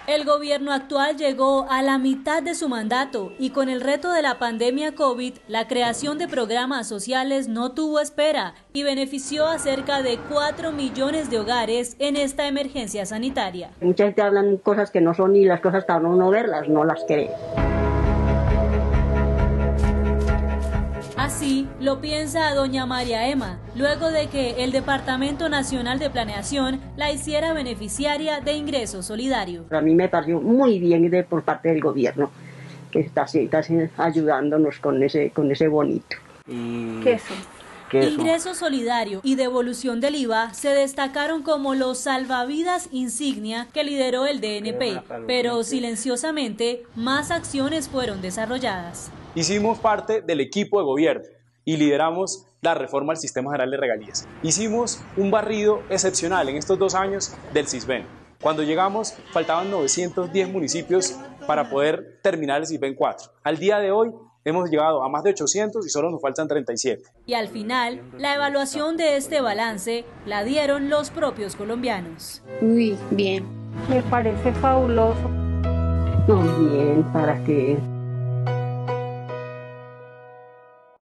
El gobierno actual llegó a la mitad de su mandato y con el reto de la pandemia COVID, la creación de programas sociales no tuvo espera y benefició a cerca de 4 millones de hogares en esta emergencia sanitaria. Mucha gente habla cosas que no son y las cosas para uno verlas, no las cree. Así lo piensa doña María Emma, luego de que el Departamento Nacional de Planeación la hiciera beneficiaria de ingreso solidario. A mí me pareció muy bien por parte del gobierno, que está ayudándonos con ese bonito. ¿Qué es eso? Ingreso solidario y devolución del IVA se destacaron como los salvavidas insignia que lideró el DNP, pero silenciosamente más acciones fueron desarrolladas. Hicimos parte del equipo de gobierno y lideramos la reforma al Sistema General de Regalías. Hicimos un barrido excepcional en estos 2 años del Sisbén. Cuando llegamos faltaban 910 municipios para poder terminar el Sisbén 4. Al día de hoy hemos llegado a más de 800 y solo nos faltan 37. Y al final, la evaluación de este balance la dieron los propios colombianos. Uy, bien. Me parece fabuloso. No, bien, ¿para qué?